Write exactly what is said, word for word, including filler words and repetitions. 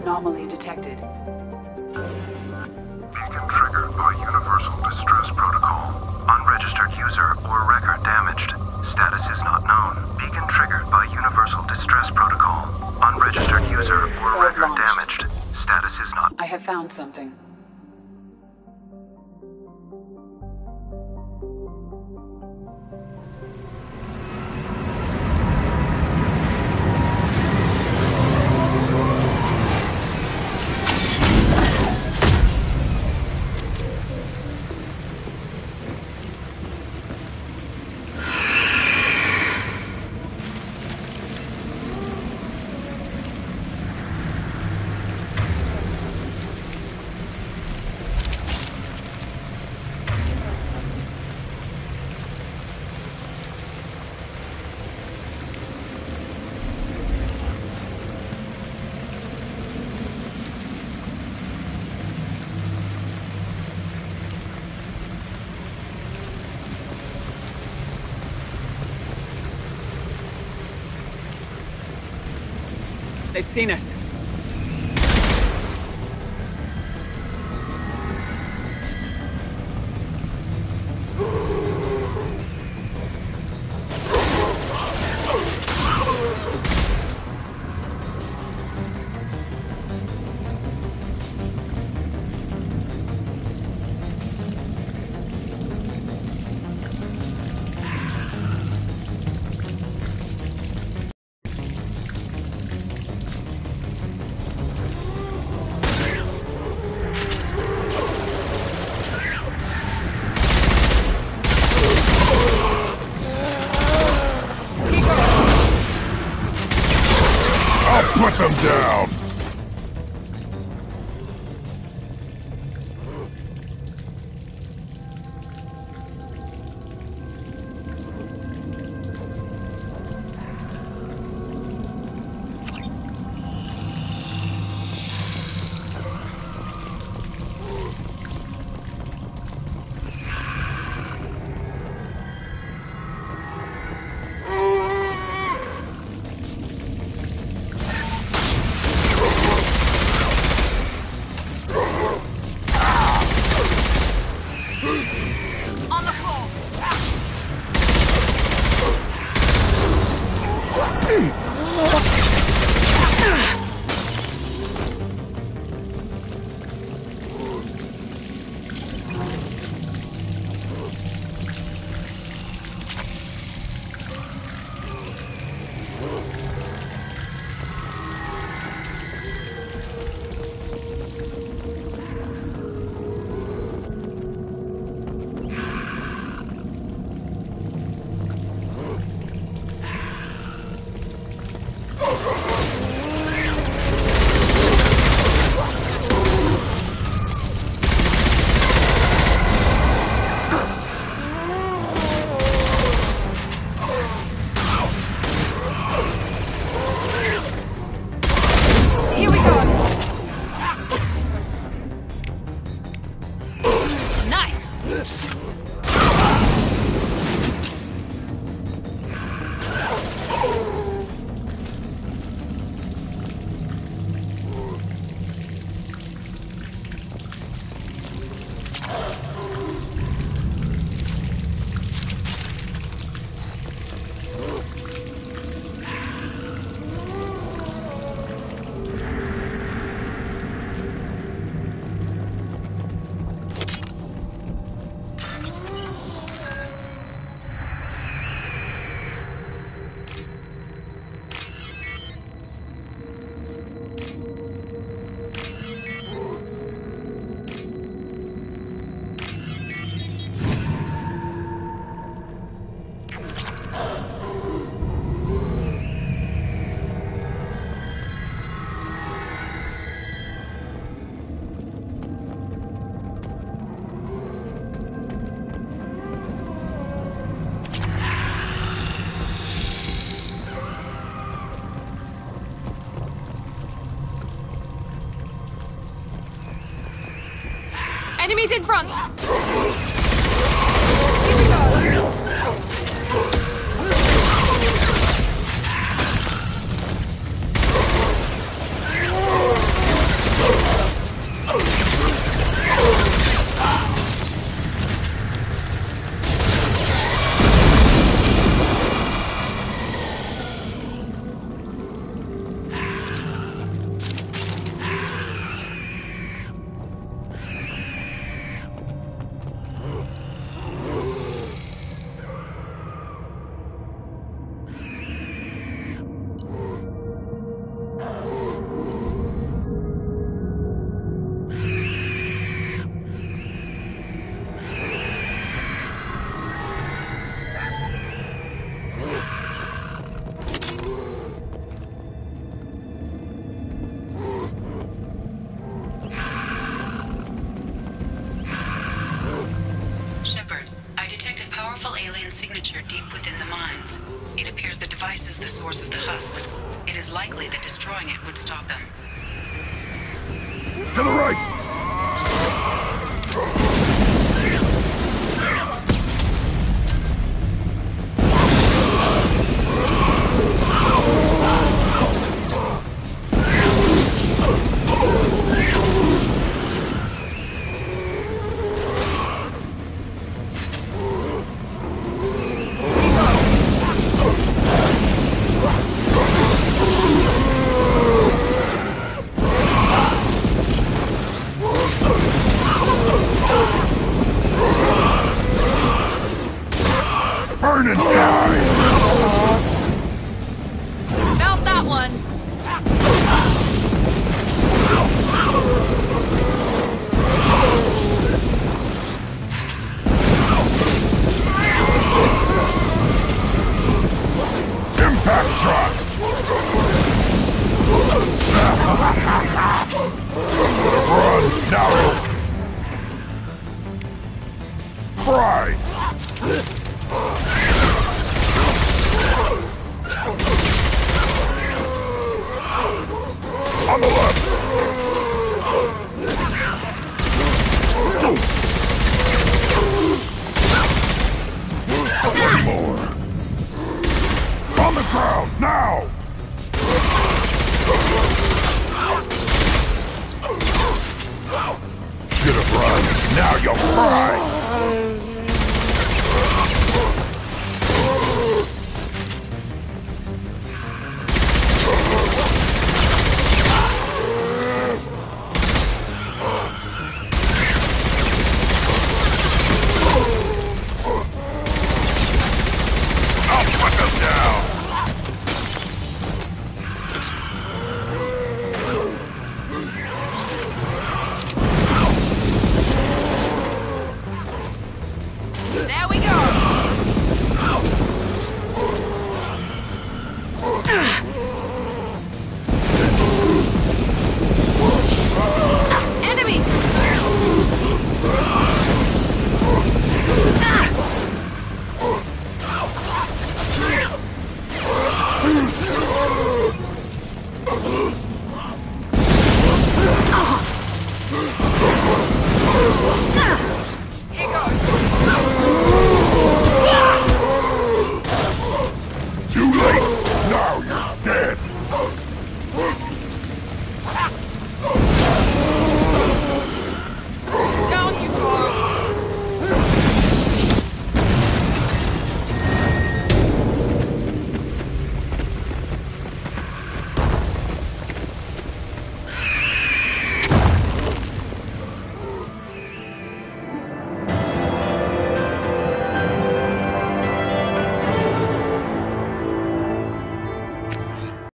Anomaly detected. Beacon triggered by Universal Distress Protocol. Unregistered user or record damaged. Status is not known. Beacon triggered by Universal Distress Protocol. Unregistered user or record damaged. Status is not... I have found something. They've seen us. Put them down! Enemies in front! Here we go! The device is the source of the husks. It is likely that destroying it would stop them. To the right! Burn and die! Felt that one. Impact shot! Run! Now! Fry! On the left! One more! On the ground, now! Should've run, now you'll fry! There we go. Enemy. Ah.